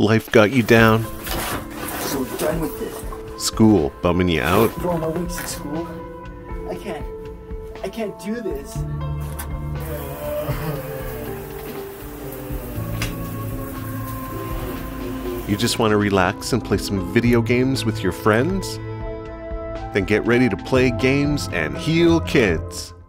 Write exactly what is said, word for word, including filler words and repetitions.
Life got you down. So we're done with this. School bumming you out. Throw my weeks at school. I can't. I can't do this. You just want to relax and play some video games with your friends? Then get ready to play games and heal kids.